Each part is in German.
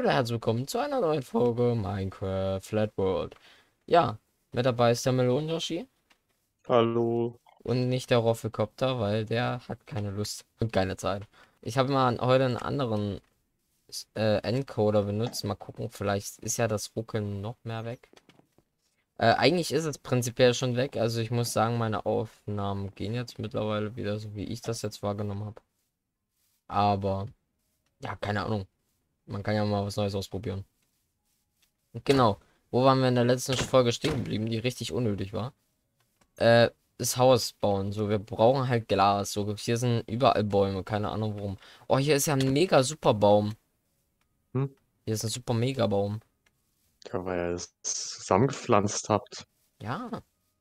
Leute, herzlich willkommen zu einer neuen Folge Minecraft Flat World. Ja, mit dabei ist der Melon Yoshi Hallo. und nicht der Roffelcopter, weil der hat keine Lust und keine Zeit. Ich habe mal heute einen anderen Encoder benutzt. Mal gucken, vielleicht ist ja das Ruckeln noch mehr weg. Eigentlich ist es prinzipiell schon weg. Also ich muss sagen, meine Aufnahmen gehen jetzt mittlerweile wieder so, wie ich das jetzt wahrgenommen habe. Aber ja, keine Ahnung. Man kann ja mal was Neues ausprobieren. Genau. Wo waren wir in der letzten Folge stehen geblieben, die richtig unnötig war? Das Haus bauen. So, wir brauchen halt Glas. So, hier sind überall Bäume, keine Ahnung warum. Oh, hier ist ja ein mega super Baum. Hm? Hier ist ein super mega Baum. Ja, weil ihr es zusammengepflanzt habt. Ja.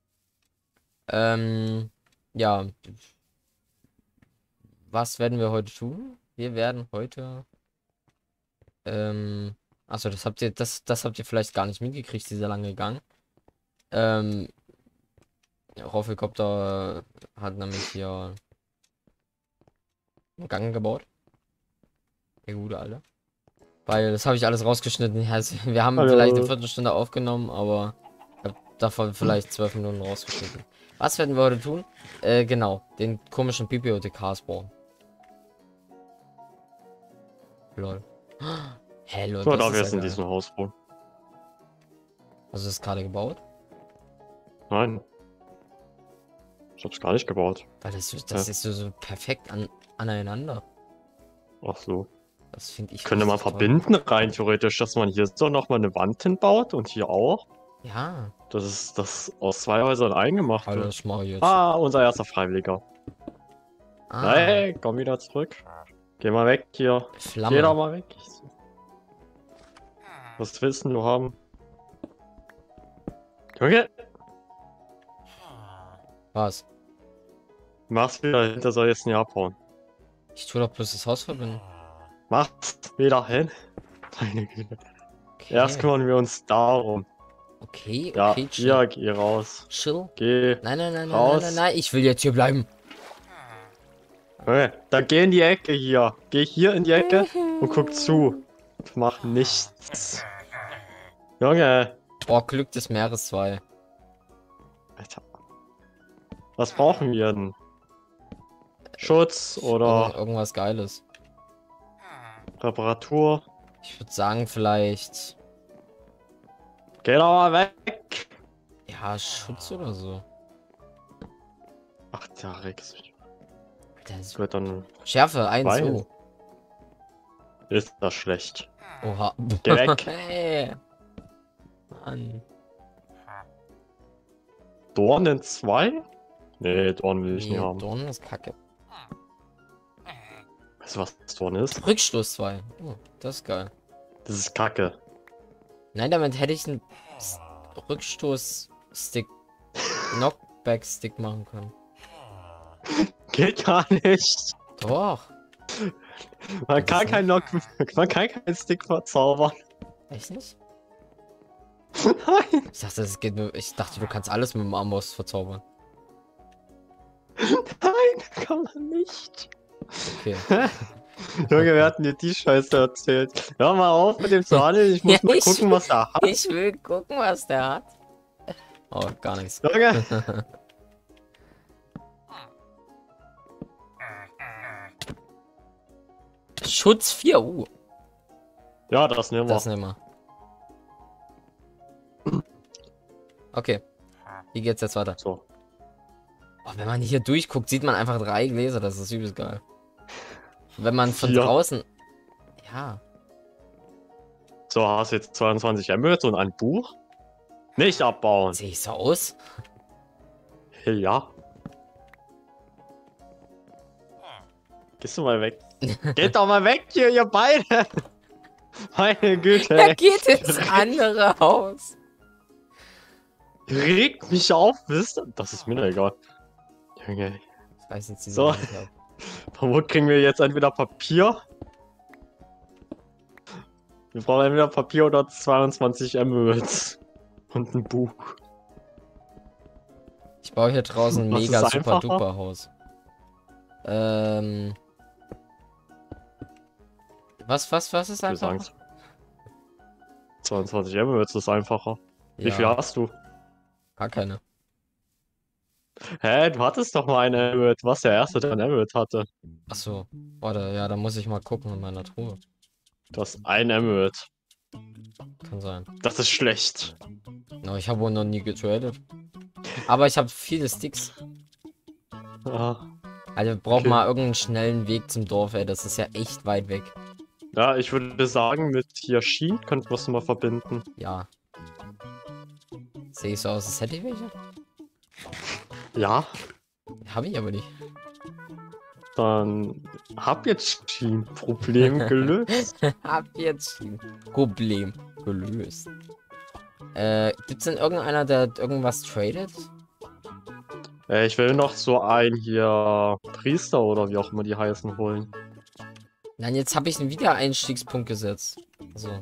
Ähm, ja, was werden wir heute tun? Wir werden heute, achso, das habt ihr vielleicht gar nicht mitgekriegt, dieser lange Gang. Ähm, Roffelcopter hat nämlich hier einen Gang gebaut. Der gute Alte. Weil das habe ich alles rausgeschnitten. Also, wir haben vielleicht eine Hallo. Viertelstunde aufgenommen, aber ich habe davon vielleicht 12 Minuten rausgeschnitten. Was werden wir heute tun? Genau, den komischen Bibliothekar bauen. Lol. Hä, lol, So, das darf ich ist ja jetzt in geil. diesem Haus wohnen? Also das ist gerade gebaut? Nein. Ich hab's gar nicht gebaut. Weil Hä? das ist so perfekt aneinander. Ach so. Das finde ich Könnte man richtig toll. verbinden, rein theoretisch, dass man hier so nochmal eine Wand hinbaut und hier auch. Ja, Dass es das aus zwei Häusern eingemacht wird. alles mache ich jetzt. Ah, unser erster Freiwilliger. Ah, Hey, komm wieder zurück. Geh mal weg hier. Geh doch Flamme. mal weg. Was willst du haben? Junge, Was? mach's wieder hin, der soll jetzt nicht abhauen. Ich tue doch bloß das Haus verbinden. Mach's wieder hin. Meine Güte. Erst Okay. kümmern wir uns darum. Okay, Ja, okay, chill. hier, geh raus. Chill. Geh Nein, nein, nein, nein, nein, nein, raus. nein. Ich will jetzt hier bleiben. Okay, dann geh in die Ecke hier. Geh hier in die Ecke und guck zu. Mach nichts. Junge. Oh, Glück des Meeres 2. Alter. Was brauchen wir denn? Schutz oder Irgendwas Geiles. Reparatur? Ich würde sagen, vielleicht. Geh doch mal weg. Ja, Schutz oder so. Ach, der Rex. Das Wird dann Schärfe 1. Wein. Oh. Ist das schlecht. Oha. Geh weg. Hey. Mann. Dornen 2? Nee, Dornen will ich nicht Nee, haben. Dorn ist kacke. Weißt du, was Dorn ist? Rückstoß 2. Oh, das ist geil. Das ist Kacke. Nein, damit hätte ich einen Rückstoß-Stick, Knockback-Stick machen können. Geht gar nicht. Doch. Man kann man kann keinen Stick verzaubern. Echt nicht? Nein, Ich dachte, es geht nur. Ich dachte, du kannst alles mit dem Amboss verzaubern. nein, kann man nicht. Okay. Junge, wer hat denn dir die Scheiße erzählt? Hör mal auf mit dem zu handeln, ich muss Ja, mal gucken, was er hat. Ich will gucken, was der hat. Oh, gar nichts. Junge, Schutz 4. ja, das nehmen wir. Das nehmen wir. Okay. Wie geht's jetzt weiter? So, Oh, wenn man hier durchguckt, sieht man einfach 3 Gläser. Das ist übelst geil. Wenn man von 4. draußen. Ja. So, hast jetzt 22 Emeralds und ein Buch? Nicht abbauen. Sehe ich so aus? Ja. Gehst du mal weg? Geht doch mal weg hier, ihr beide! Meine Güte, Er ey. geht ins andere Haus. Regt mich auf, wisst ihr? Das ist mir doch egal. Junge, Ich weiß jetzt diese So. Wand ab. von wo kriegen wir jetzt entweder Papier? Wir brauchen entweder Papier oder 22 Emeralds. Und ein Buch. Ich baue hier draußen ein Was mega ist super einfacher? duper Haus. Was ist Ich will einfach? sagen, 22 Emeralds ist einfacher. Wie viel Ja, hast du? gar keine. Hä, du hattest doch mal einen Emerald. Was der erste, der einen Emerald hatte? Achso. Warte, ja, da muss ich mal gucken in meiner Truhe. Du hast einen Emerald. Kann sein. Das ist schlecht. No, ich habe wohl noch nie getradet. Aber ich habe viele Sticks. Ah, Also wir brauchen okay. mal irgendeinen schnellen Weg zum Dorf, ey. Das ist ja echt weit weg. Ja, ich würde sagen, mit Yashin könnten wir es mal verbinden. Ja. Sehe ich so aus, als hätte ich welche? Ja, Habe ich aber nicht. dann hab jetzt Shin Problem gelöst. Hab jetzt ein Problem gelöst. Gibt's denn irgendeiner, der irgendwas tradet? Ich will noch so einen hier Priester oder wie auch immer die heißen holen. Nein, jetzt habe ich einen Wiedereinstiegspunkt gesetzt. Also,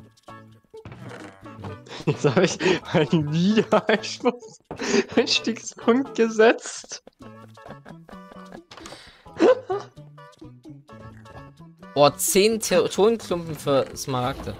Jetzt habe ich einen Wiedereinstiegspunkt gesetzt. oh, 10 Tonklumpen für Smaragde.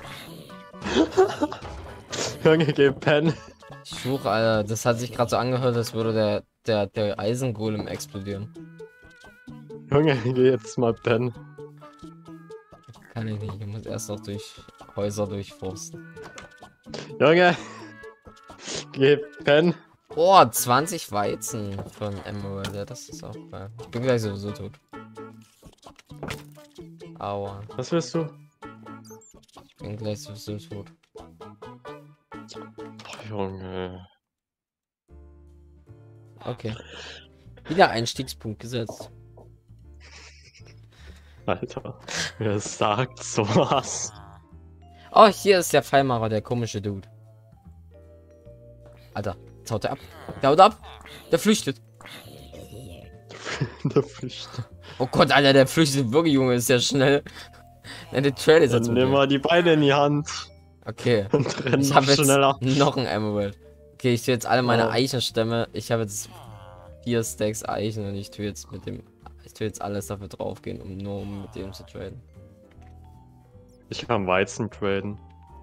Junge, geh pennen. Ich schwöre, Alter, das hat sich gerade so angehört, als würde der Eisengolem explodieren. Junge, geh jetzt mal pennen. Kann ich nicht, ich muss erst noch durch Häuser durchforsten. Junge, geh pennen. Oh, 20 Weizen von Emerald, ja, das ist auch geil. Ich bin gleich sowieso tot. Aua, Was willst du? ich bin gleich sowieso tot. Ach, Junge. Okay. Wiedereinstiegspunkt gesetzt. Alter, wer sagt sowas? Oh, hier ist der Pfeilmacher, der komische Dude. Alter, jetzt haut er ab. Der haut ab. Der flüchtet. Der Flüchter. Oh Gott, Alter, der flüchtet wirklich, Junge, ist ja schnell. Ja, der Trail ist Dann jetzt mit nimm dem. mal die Beine in die Hand Okay. und renn Ich noch habe jetzt schneller. noch ein Emerald. Okay, ich tue jetzt alle meine Oh. Eichenstämme. Ich habe jetzt 4 Stacks Eichen und ich tue jetzt alles dafür draufgehen, um mit dem zu traden. Ich kann Weizen traden.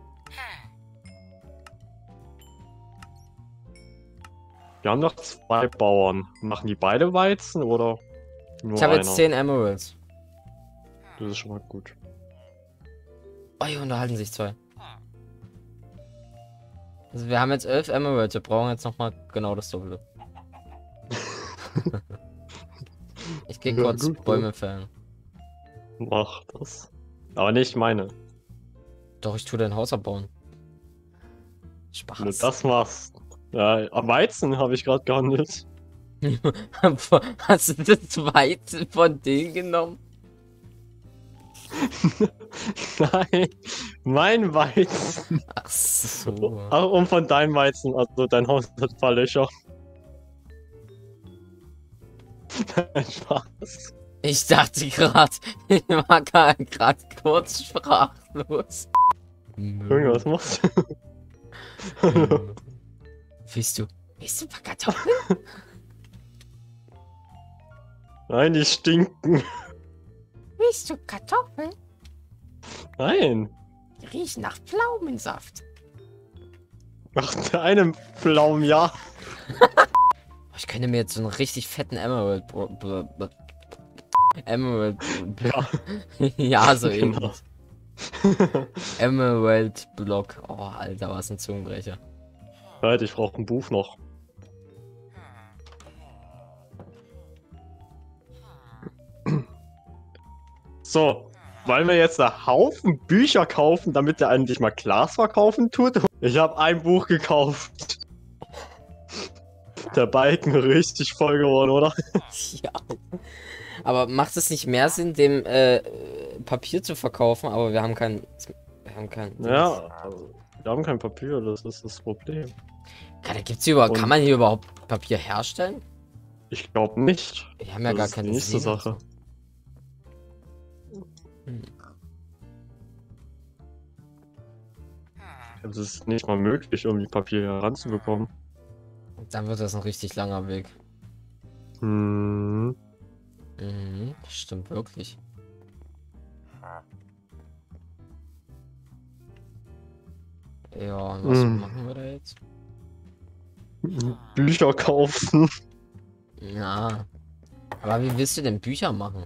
Wir haben noch 2 Bauern. Machen die beide Weizen oder nur Ich habe einer? jetzt 10 Emeralds. Das ist schon mal gut. Oh, hier unterhalten sich 2. Also wir haben jetzt 11 Emeralds. Wir brauchen jetzt noch mal genau das Doppelte. Ich gehe Ja, kurz gut, Bäume fällen. Mach das. Aber nicht meine. Doch, ich tue dein Haus abbauen. Wenn du Spaß. das machst. Ja, am Weizen habe ich gerade gehandelt. Hast du das Weizen von denen genommen? Nein, mein Weizen. Ach so. Ach, und von deinem Weizen. Also dein Haus hat ein paar Löcher. Nein, Spaß. Ich dachte gerade, ich war gerade kurz sprachlos. Junge, was machst du? Willst du ein paar Kartoffeln? Nein, die stinken. Willst du Kartoffeln? Nein. Die riechen nach Pflaumensaft. Nach einem Pflaumen, ja. Ich könnte mir jetzt so einen richtig fetten Emerald. Emerald. Ja. Ja, so Genau. ähnlich. Emerald Block. Oh, Alter, was ein Zungenbrecher. Halt, ich brauche ein Buch noch. So, wollen wir jetzt einen Haufen Bücher kaufen, damit der endlich mal Glas verkaufen tut? Ich habe ein Buch gekauft. Der Balken richtig voll geworden, oder? Ja. Aber macht es nicht mehr Sinn, dem Papier zu verkaufen? Aber wir haben kein. Ja, wir haben kein Papier, das ist das Problem. Kann man hier überhaupt Papier herstellen? Ich glaube nicht. Wir haben ja Das gar ist keine die nächste Seen. Sache. Hm. Es ist nicht mal möglich, irgendwie Papier heranzubekommen. Dann wird das ein richtig langer Weg. Hm. Mhm, stimmt wirklich. Ja, und was machen wir da jetzt? Bücher kaufen. Ja. Aber wie willst du denn Bücher machen?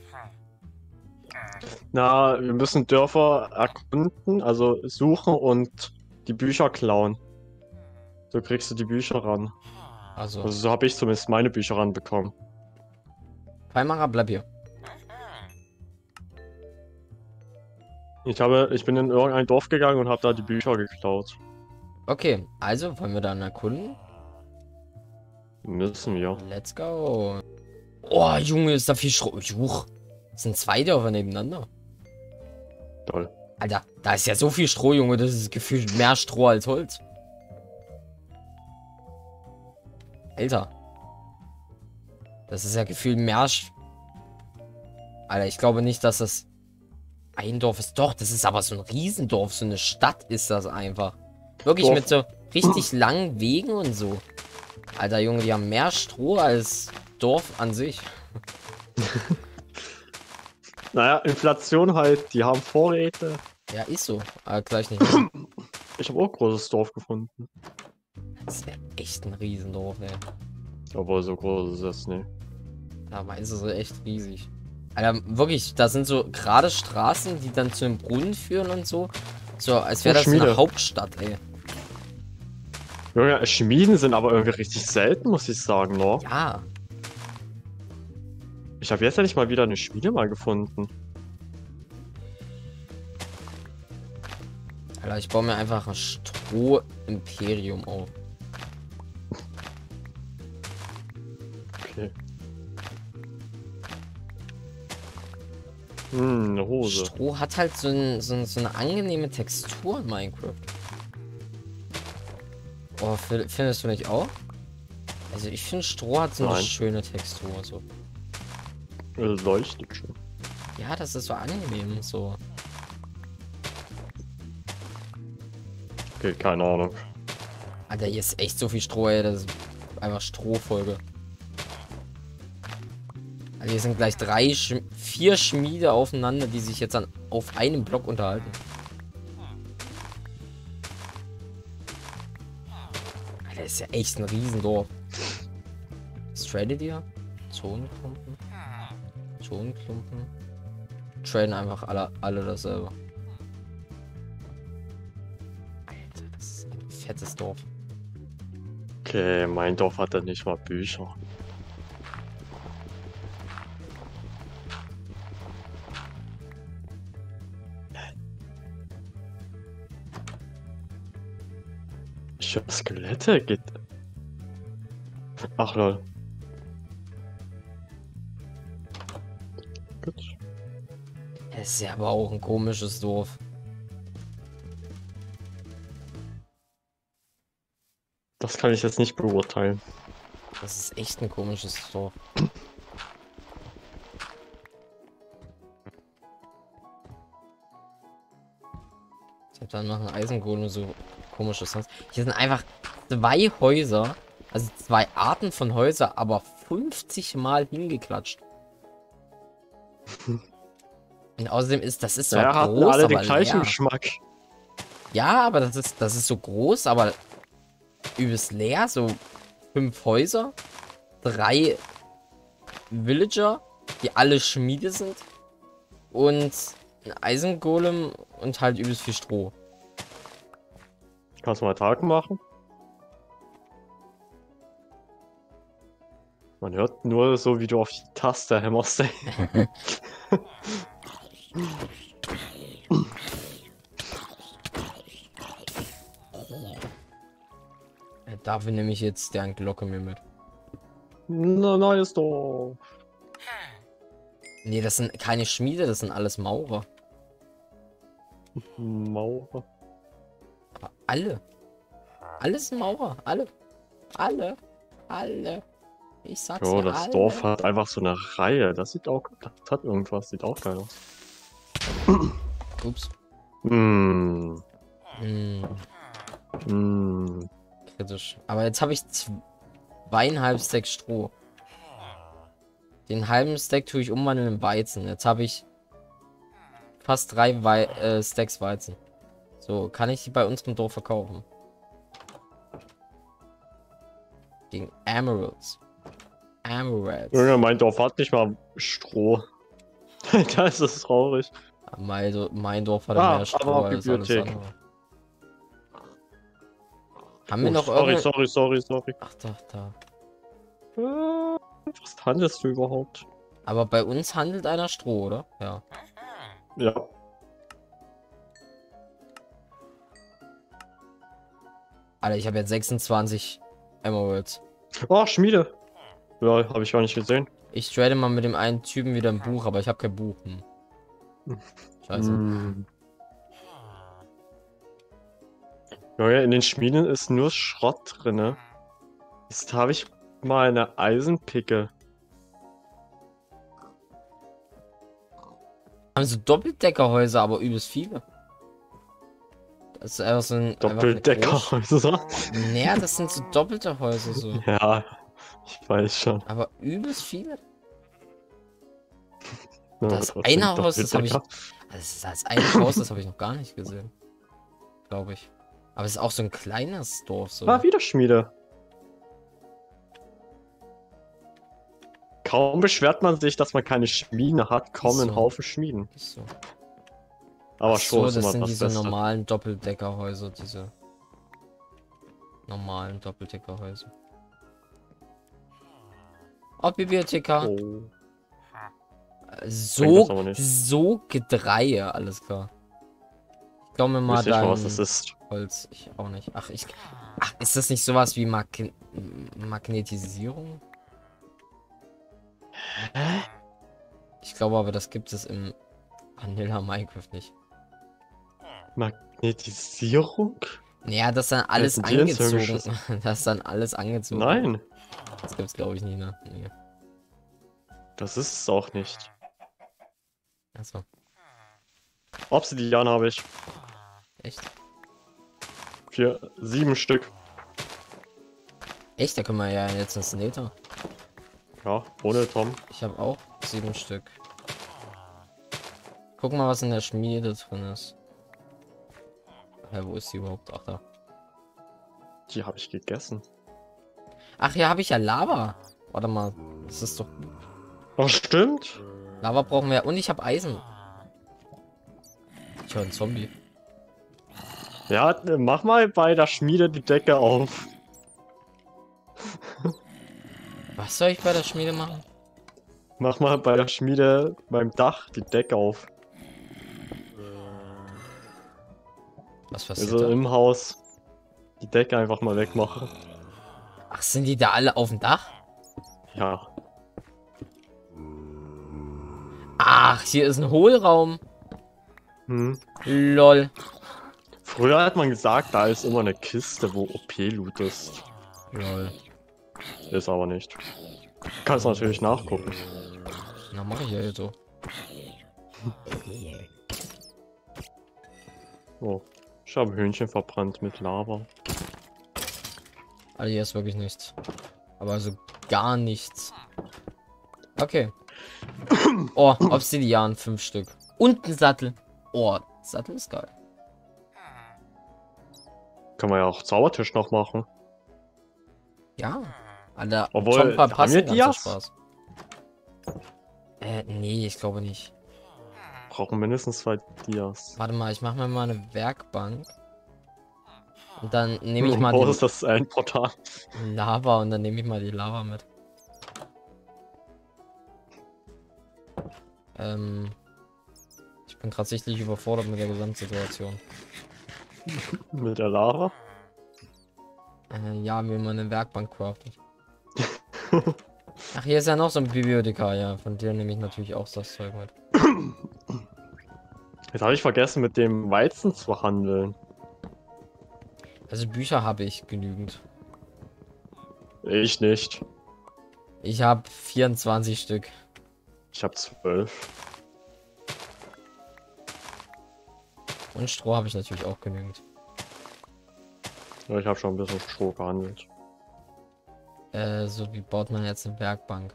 Na, wir müssen Dörfer erkunden, also suchen und die Bücher klauen. So kriegst du die Bücher ran. Also, Also so habe ich zumindest meine Bücher ranbekommen. Weimarer, bleib hier. Ich bin in irgendein Dorf gegangen und habe da die Bücher geklaut. Okay, also wollen wir dann erkunden? Müssen wir. Let's go. Oh, Junge, ist da viel Stroh. Juch. Das sind 2 Dörfer nebeneinander. Toll. Alter, da ist ja so viel Stroh, Junge. Das ist gefühlt mehr Stroh als Holz. Alter. Das ist ja gefühlt mehr... Alter, ich glaube nicht, dass das ein Dorf ist. Doch, das ist aber so ein Riesendorf. So eine Stadt ist das einfach. Wirklich Dorf. mit so richtig langen Wegen und so. Alter, Junge, die haben mehr Stroh als Dorf an sich. Naja, Inflation halt, die haben Vorräte. Ja, ist so. Aber gleich nicht mehr. Ich habe auch ein großes Dorf gefunden. Das ist ja echt ein Riesendorf, ey. Aber so groß ist es nicht. Da meinst du so echt riesig. Alter, wirklich, da sind so gerade Straßen, die dann zu einem Brunnen führen und so. So, als wäre Oh, das eine Schmiede. Hauptstadt, ey. Junge, Schmieden sind aber irgendwie richtig selten, muss ich sagen, noch. Ja. Ich habe jetzt endlich mal wieder eine Schmiede mal gefunden. Alter, ich baue mir einfach ein Stroh-Imperium auf. Okay. Eine Hose. Stroh hat halt so eine angenehme Textur in Minecraft. Oh, findest du nicht auch? Also ich finde Stroh hat so eine Nein. schöne Textur. So. Leuchtet schon. Ja, das ist so angenehm. So. Okay, keine Ahnung. Alter, hier ist echt so viel Stroh, ey. Das ist einfach Strohfolge. Also hier sind gleich 4 Schmiede aufeinander, die sich jetzt auf einem Block unterhalten. Alter, ist ja echt ein Riesendorf. Was tradet ihr? Zonenklumpen? Zonenklumpen? Traden einfach alle dasselbe. Alter, das ist ein fettes Dorf. Okay, mein Dorf hat ja nicht mal Bücher. Ich höre Skelette, geht. Ach lol. Gut. Es ist ja aber auch ein komisches Dorf. Das kann ich jetzt nicht beurteilen. Das ist echt ein komisches Dorf. Ich hab dann noch einen Eisengolem, so komisches Haus. Hier sind einfach 2 Häuser, also 2 Arten von Häuser, aber 50 Mal hingeklatscht. Und außerdem das ist zwar Ja, hatten groß, alle den aber gleichen leer. Geschmack. Ja, aber das ist so groß, aber übelst leer. So 5 Häuser, 3 Villager, die alle Schmiede sind. Und ein Eisengolem und halt übelst viel Stroh. Kannst du mal Tag machen? Man hört nur so, wie du auf die Taste hämmerst. Dafür nehme ich jetzt deren Glocke mir mit. Neues Dorf. Nee, das sind keine Schmiede, das sind alles Maurer. Mauer. Aber alle. Alles sind Maurer. Alle. Alle. Alle. Ich sag's Jo, dir, das alle. Dorf hat einfach so eine Reihe. Das hat irgendwas. Sieht auch geil aus. Ups. Hm. Hm, Hm. kritisch. Aber jetzt habe ich 2,5 Stack Stroh. Den halben Stack tue ich umwandeln in Weizen. Jetzt habe ich fast 3 Stacks Weizen. So, kann ich die bei unserem Dorf verkaufen? Gegen Emeralds. Emeralds. Junge, mein Dorf hat nicht mal Stroh. Das ist traurig. Mein Dorf hat Ah, mehr Stroh aber als alles Bibliothek. andere. Haben wir Oh, noch sorry. Ach doch, da. Was handelst du überhaupt? Aber bei uns handelt einer Stroh, oder? Ja. Ja. Alter, ich habe jetzt 26 Emeralds. Oh, Schmiede. Ja, habe ich gar nicht gesehen. Ich trade mal mit dem einen Typen wieder ein Buch, aber ich habe kein Buch. Scheiße. Junge, in den Schmieden ist nur Schrott drinne. Jetzt habe ich mal eine Eisenpicke. Haben so Doppeldeckerhäuser, aber übelst viele. Das ist einfach so ein Doppeldeckerhäuser. Naja, das sind so doppelte Häuser so. Ja, ich weiß schon. Aber übelst viele. Ja, Das trotzdem eine Haus, das habe ich. Doppeldecker. Das eine Haus, das habe ich noch gar nicht gesehen. Glaube ich. Aber es ist auch so ein kleines Dorf so. Ah, wieder Schmiede. Kaum beschwert man sich, dass man keine Schmiede hat, kommen So. Haufen Schmieden. Ist so. Aber Ach schon so, ist das immer sind das diese Beste. normalen Doppeldeckerhäuser, diese normalen Doppeldeckerhäuser. Oh, Bibliothekar. Oh. So, aber nicht. so Gedreie, alles klar. Ich glaube mir Ich mal weiß nicht mal, dein was das ist. Holz. Ich auch nicht. Ach, ist das nicht sowas wie Magnetisierung? Hä? Ich glaube aber, das gibt es im Vanilla Minecraft nicht. Magnetisierung? Naja, das ist dann alles sind die jetzt angezogen. geschossen? Das ist dann alles angezogen. Nein, Das gibt's glaube ich nie, ne? Nee. das ist es auch nicht. Achso, Obsidian habe ich. echt? 7 Stück. Echt? Da können wir ja jetzt ins Nether. Ja, ohne Tom. Ich habe auch 7 Stück. Guck mal, was in der Schmiede drin ist. Hä, wo ist sie überhaupt? Ach, da. Die habe ich gegessen. Ach, hier habe ich ja Lava. Warte mal, das ist doch gut. Ach, stimmt. Lava brauchen wir. Und ich habe Eisen. Ich höre einen Zombie. Ja, mach mal bei der Schmiede die Decke auf. Was soll ich bei der Schmiede machen? Mach mal bei der Schmiede beim Dach die Decke auf. Was passiert Also da? im Haus die Decke einfach mal wegmachen. Ach, sind die da alle auf dem Dach? Ja. Ach, hier ist ein Hohlraum. Hm. Lol. Früher hat man gesagt, da ist immer eine Kiste, wo OP-Loot ist. Lol. Ist aber nicht. Kannst natürlich nachgucken. Na, mach ich ja jetzt so. Oh. Ich habe Hühnchen verbrannt mit Lava. Also hier ist wirklich nichts. Aber also gar nichts. Okay. Oh, Obsidian 5 Stück. Und ein Sattel. Oh, Sattel ist geil. Kann man ja auch Zaubertisch noch machen. Ja. Alter, Obwohl, Tompa haben wir passen Dias? Spaß. Nee, ich glaube nicht. Brauchen mindestens 2 Dias. Warte mal, ich mache mir mal eine Werkbank. Und dann nehme ich mal Wo die ist das ein Portal? Lava und dann nehme ich mal die Lava mit. Ich bin gerade sichtlich überfordert mit der Gesamtsituation. Mit der Lava? Ja, wie man eine Werkbank craftet. Ach, hier ist ja noch so ein Bibliothekar, ja. Von dir nehme ich natürlich auch das Zeug mit. Jetzt habe ich vergessen, mit dem Weizen zu handeln. Also Bücher habe ich genügend. Ich nicht. Ich habe 24 Stück. Ich habe 12. Und Stroh habe ich natürlich auch genügend. Ja, ich habe schon ein bisschen Stroh gehandelt. So wie baut man jetzt eine Werkbank?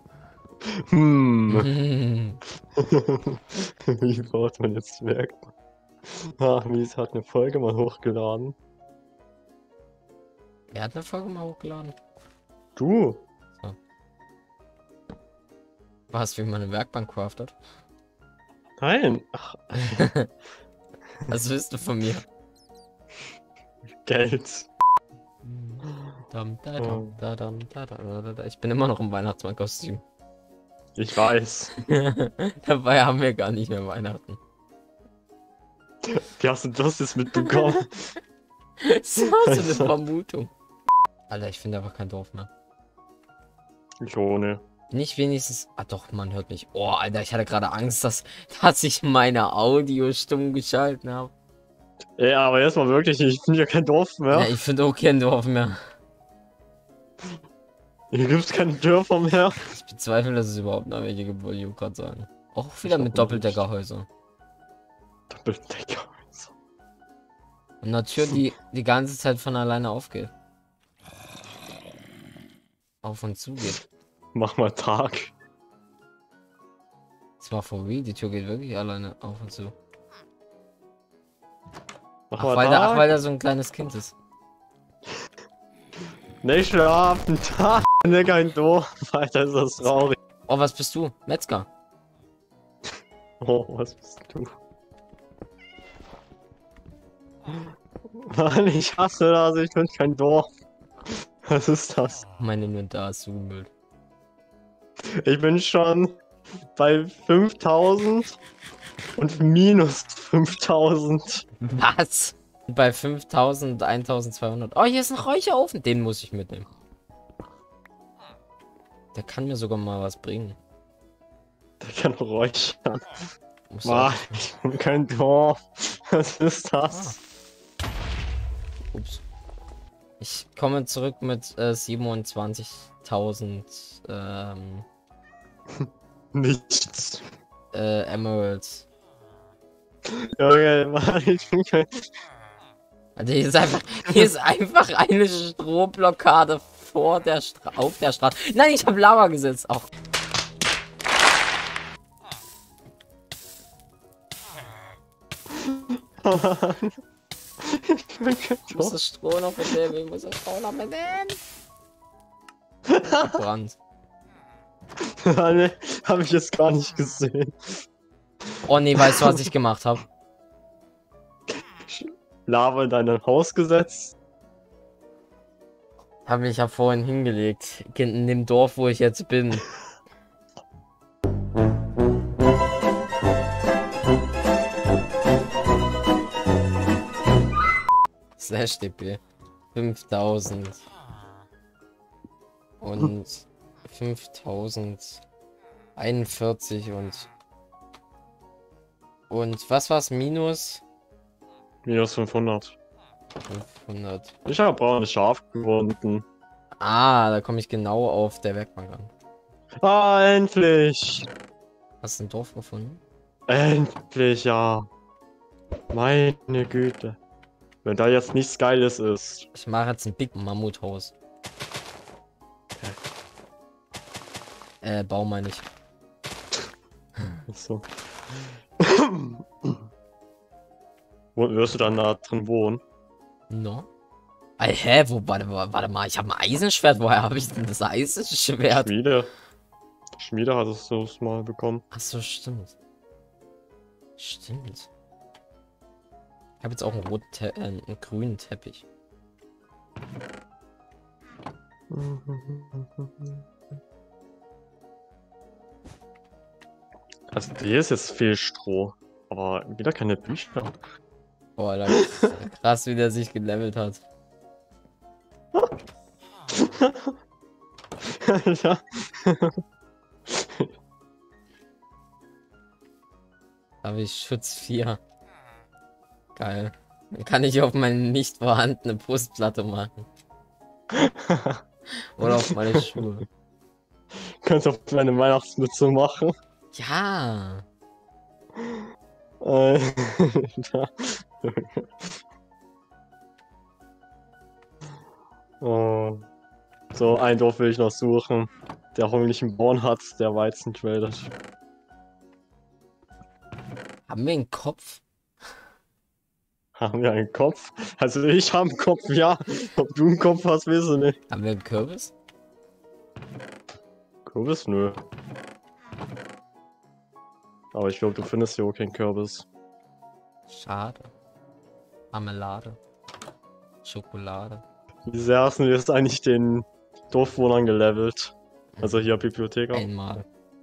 Wie baut man jetzt Werkbank? Ah, Mies hat eine Folge mal hochgeladen. Er hat eine Folge mal hochgeladen. Du? Was, wie man eine Werkbank craftet? Nein. Ach, Was willst du von mir? Geld. Ich bin immer noch im Weihnachtsmann-Kostüm. Ich weiß. Dabei haben wir gar nicht mehr Weihnachten. Wie hast du das jetzt mitbekommen? Das war so eine Vermutung. Alter, ich finde einfach kein Dorf mehr. Ich ohne. Nicht wenigstens. Ah doch, man hört mich. Oh, Alter, ich hatte gerade Angst, dass ich meine Audio stumm geschalten habe. Ja, aber jetzt mal wirklich, ich finde ja kein Dorf mehr. Ja, ich finde auch kein Dorf mehr. Hier gibt's keine Dörfer mehr. Ich bezweifle, dass es überhaupt noch welche gibt, wollte ich gerade sagen. Auch wieder Ich mit auch Doppeldeckerhäusern. Doppeldecker. Und eine Tür, die die ganze Zeit von alleine aufgeht. Auf und zu geht. Mach mal Tag. Das war for real, die Tür geht wirklich alleine auf und zu. Mach Ach, mal weil Tag. weil da so ein kleines Kind ist. Nicht schlafen, Tag. Ne, kein Dorf. Alter, ist das traurig. Oh, was bist du? Metzger. Oh, was bist du? Mann, ich hasse das, ich bin kein Dorf. Was ist das? Mein Inventar ist zugemüllt. Ich bin schon bei 5000 und minus 5000. Was? Bei 5000, 1200. Oh, hier ist ein Räucherofen. Den muss ich mitnehmen. Der kann mir sogar mal was bringen. Der kann räuchern. Muss Mann, auch- ich bin kein Dorf. Was ist das? Ups. Ich komme zurück mit 27.000 Nichts. Emeralds. Okay, Mann, ich bin kein... Also hier ist einfach eine Strohblockade auf der Straße. Nein, ich habe Lava gesetzt. Auch. Ich bin kein Ich muss Dorf. das Stroh noch mitnehmen. Ich muss das Stroh noch mitnehmen. Brand. Mann, hab ich jetzt gar nicht gesehen. Oh nee, weißt du, was ich gemacht habe? Lava in dein Haus gesetzt. Habe mich ja vorhin hingelegt. In dem Dorf, wo ich jetzt bin. Slash DP. 5000. Und 5041 und was war's? Minus Minus 500. 500. Ich habe braunes Schaf gefunden. Ah, da komme ich genau auf der Werkbank an. Ah, endlich! Hast du ein Dorf gefunden? Endlich, ja. Meine Güte. Wenn da jetzt nichts Geiles ist. Ich mache jetzt ein Big Mammuthaus. Bau meine ich. So. Wo wirst du dann da drin wohnen? No? Hä? Warte mal, ich habe ein Eisenschwert. Woher habe ich denn das Eisenschwert? Schmiede. Schmiede hattest du es mal bekommen. Ach so, stimmt. Stimmt. Ich habe jetzt auch einen grünen Teppich. Also hier ist jetzt viel Stroh. Aber wieder keine Bücher. Boah, Alter, krass, wie der sich gelevelt hat. Alter. Habe ich Schutz 4. Geil. Dann kann ich auf meine nicht vorhandene Brustplatte machen. Oder auf meine Schuhe. Kannst auf meine Weihnachtsmütze machen. Ja. Alter. Oh. So, ein Dorf will ich noch suchen. Der hoffentlich einen Bauern hat, der Weizen tradet. Haben wir einen Kopf? Haben wir einen Kopf? Also ich habe einen Kopf, ja. Ob du einen Kopf hast, weiß ich nicht. Haben wir einen Kürbis? Kürbis? Nö. Aber ich glaube, du findest hier auch keinen Kürbis. Schade. Marmelade. Schokolade. Wie sehr hast du jetzt eigentlich den Dorfwohnern gelevelt? Also hier Bibliotheker. Einmal.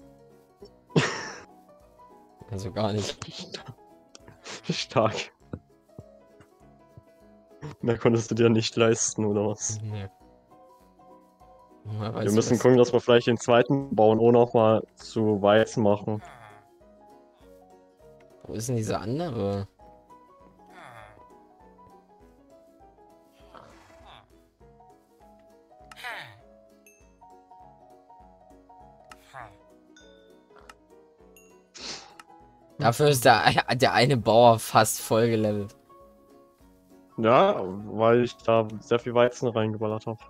Also gar nicht. Stark. Mehr konntest du dir nicht leisten, oder was? Nee. Wir müssen gucken, dass wir vielleicht den zweiten bauen, ohne auch mal zu Weizen machen. Wo ist denn diese andere? Dafür ist der eine Bauer fast voll gelevelt. Ja, weil ich da sehr viel Weizen reingeballert habe.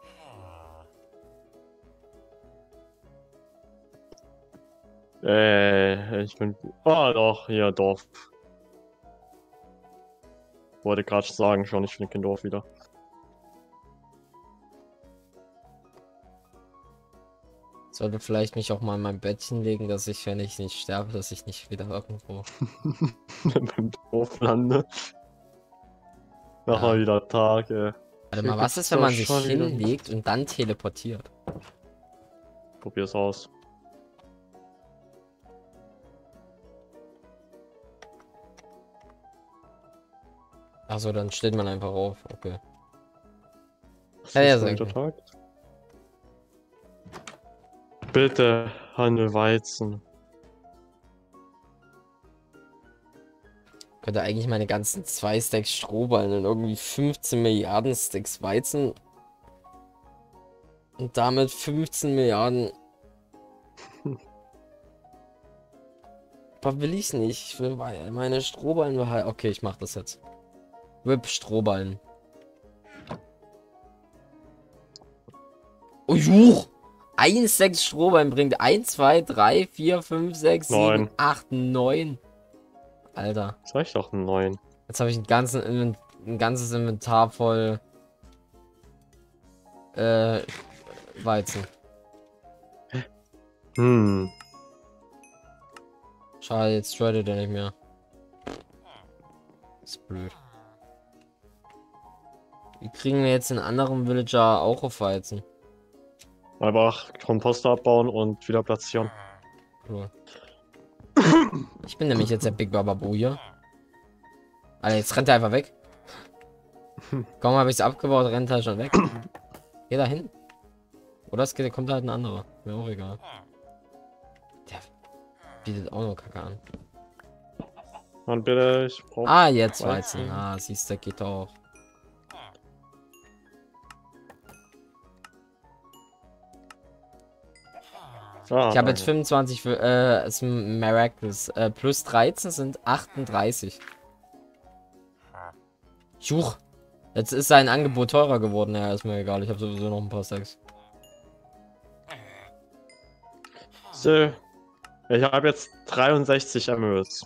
Ich bin... Ah, doch, hier, Dorf. Wollte gerade sagen, schon, ich finde kein Dorf wieder. Sollte vielleicht mich auch mal in mein Bettchen legen, dass ich, wenn ich nicht sterbe, dass ich nicht wieder irgendwo... Beim Dorf lande. Nachher Ja. wieder Tag, ey. Warte mal, was ist, wenn man sich hinlegt und dann teleportiert? Probier's aus. Achso, dann steht man einfach auf. Okay. Was Ja, ist sehr heute gut. Tag? Bitte, handel Weizen. Könnte eigentlich meine ganzen 2 Stacks Strohballen in irgendwie 15 Milliarden Stacks Weizen und damit 15 Milliarden. Aber will ich nicht. Ich will meine Strohballen behalten. Okay, ich mach das jetzt. Whip Strohballen. Oh, juch! 1 Stack Strohballen bringt 1, 2, 3, 4, 5, 6, 7, 9. 8, 9. Alter. Das reicht doch ein 9. Jetzt habe ich ein ganzes Inventar voll Weizen. Hm. Schade, jetzt tradet er nicht mehr. Ist blöd. Wie kriegen wir jetzt den anderen Villager auch auf Weizen? Einfach Komposter abbauen und wieder platzieren. Cool. Ich bin nämlich jetzt der Big Bababoo hier. Alter, jetzt rennt er einfach weg. Kaum habe ich es abgebaut, rennt er schon weg. Geh da hin. Oder es geht, kommt halt ein anderer. Mir auch egal. Der bietet auch noch Kacke an. Mann, bitte, ich brauche. Ah, jetzt Weizen. Ah, siehst du, geht auch. Ah, Ich habe jetzt 25 für ist ein Miracles. Plus 13 sind 38. Juch. Jetzt ist sein Angebot teurer geworden. Ja, ist mir egal. Ich habe sowieso noch ein paar Stacks. So. Ich habe jetzt 63 Emeralds.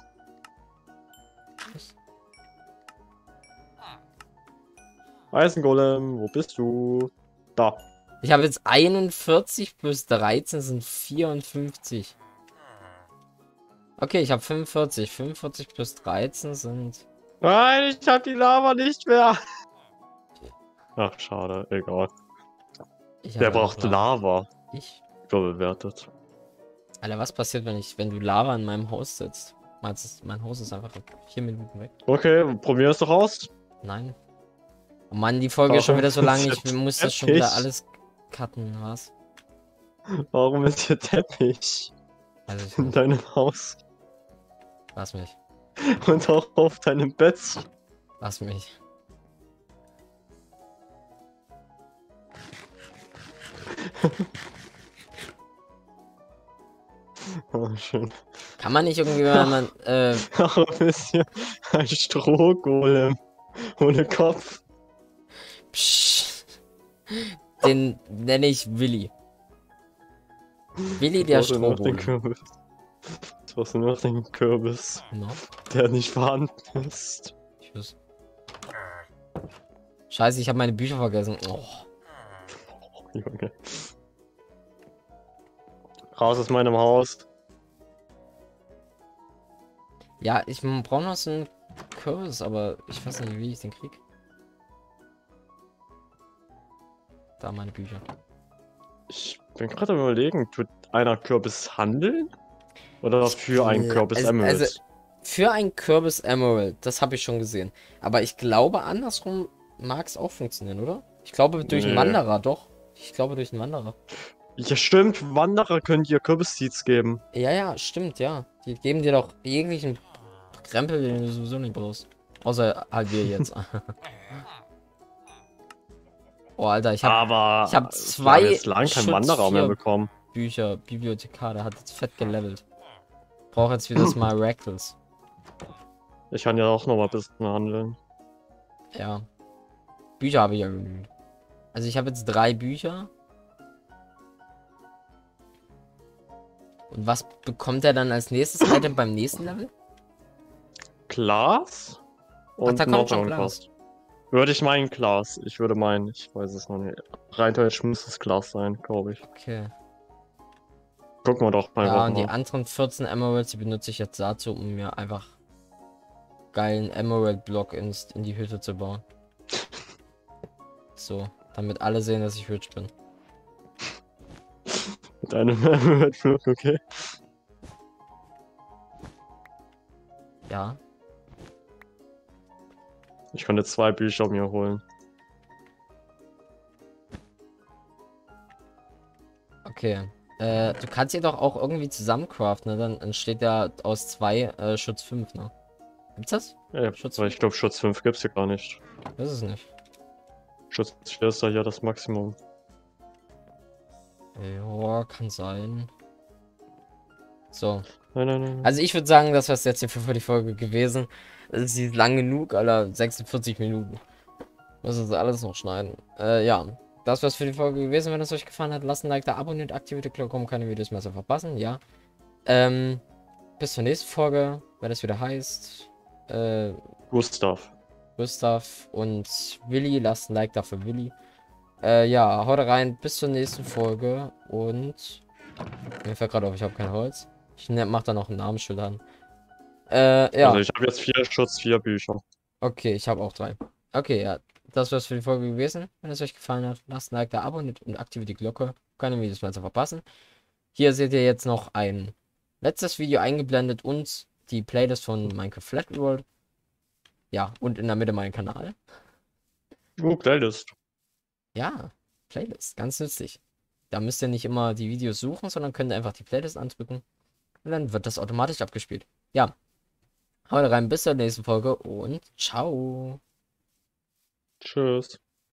Eisengolem, wo bist du? Da. Ich habe jetzt 41 plus 13 sind 54. Okay, ich habe 45. 45 plus 13 sind... Nein, ich habe die Lava nicht mehr. Ach, schade, egal. Der braucht Lava. Ich? Überbewertet. Alter, was passiert, wenn du Lava in meinem Haus sitzt? Mein Haus ist einfach in 4 Minuten weg. Okay, probier es doch aus. Nein. Oh Mann, die Folge ist schon wieder so lang. Ich muss das schon wieder Teppich? alles cutten, was? Warum ist hier Teppich Also ich in nicht. deinem Haus? Lass mich. Und auch auf deinem Bett? Lass mich. Oh, schön. Kann man nicht irgendwie, wenn man, Warum ist hier ein Strohgolem ohne Kopf? psch, den nenne ich Willi. Willi der Ich brauche nur noch den Strohboden. Kürbis. Ich brauche nur noch den Kürbis, No, der nicht vorhanden ist. tschüss. Scheiße, ich habe meine Bücher vergessen. Oh. Junge. Raus aus meinem Haus. Ja, ich brauche noch so einen Kurs, aber ich weiß nicht, wie ich den krieg. Da meine Bücher. Ich bin gerade am Überlegen, tut einer Kürbis handeln? Oder für einen Kürbis Emerald? Also für ein Kürbis Emerald, das habe ich schon gesehen. Aber ich glaube, andersrum mag es auch funktionieren, oder? Ich glaube durch einen Nee. Wanderer, doch. Ich glaube durch einen Wanderer. Ja, stimmt. Wanderer können dir Kürbis-Seeds geben. Ja, ja, stimmt, ja. Die geben dir doch jeglichen Krempel, den du sowieso nicht brauchst. Außer halt wir jetzt. Oh, Alter, ich Aber habe wir haben zwei jetzt lang keinen Schutz Wanderer mehr 4 bekommen. Bücher, Bibliothekar, der hat jetzt fett gelevelt. Brauche jetzt wieder das Miracles. Ich kann ja auch noch mal ein bisschen handeln. Ja. Bücher habe ich ja genügend. Also ich habe jetzt 3 Bücher. Und was bekommt er dann als nächstes Item beim nächsten Level? Glas? Und da kommt noch schon irgendwas. Würde ich meinen Glas. Ich würde meinen, ich weiß es noch nicht. Rein theoretisch muss es Glas sein, glaube ich. Okay. Gucken wir doch Ja, einfach und die mal. anderen 14 Emeralds, die benutze ich jetzt dazu, um mir einfach geilen Emerald-Block in die Hütte zu bauen. So, damit alle sehen, dass ich rich bin. Mit einem Emerald Block, okay. Ja. Ich könnte 2 Bücher mir holen. Okay. Du kannst jedoch auch irgendwie zusammen craften, ne? Dann entsteht ja aus 2 Schutz 5, ne? Gibt's das? Ja, Schutz aber ich glaube, Schutz 5 gibt's hier gar nicht. Das ist es nicht. Schutz 4 ist ja hier das Maximum. Ja, kann sein. So. Nein, nein, nein. Also ich würde sagen, das wäre jetzt hier für die Folge gewesen. Es ist lang genug, Alter. 46 Minuten. Müssen sie alles noch schneiden. Ja. Das wär's für die Folge gewesen. Wenn es euch gefallen hat, lasst ein Like da, abonniert, aktiviert die Glocke, um keine Videos mehr zu verpassen. Ja. Bis zur nächsten Folge, wenn es wieder heißt. Gustav. Gustav und Willi. Lasst ein Like da für Willi. Ja, haut rein. Bis zur nächsten Folge. Und mir fällt gerade auf, ich habe kein Holz. Ich mach da noch ein Namensschild an. Ja. Also ich habe jetzt 4 Schutz 4 Bücher. Okay, ich habe auch 3. Okay, ja. Das war's für die Folge gewesen. Wenn es euch gefallen hat, lasst ein Like da, abonniert und aktiviert die Glocke. Keine Videos mehr zu verpassen. Hier seht ihr jetzt noch ein letztes Video eingeblendet und die Playlist von Minecraft Flat World. Ja, und in der Mitte mein Kanal. Playlist. Ja, Playlist. Ganz nützlich. Da müsst ihr nicht immer die Videos suchen, sondern könnt einfach die Playlist andrücken. Und dann wird das automatisch abgespielt. Ja. Haut rein, bis zur nächsten Folge und ciao. Tschüss.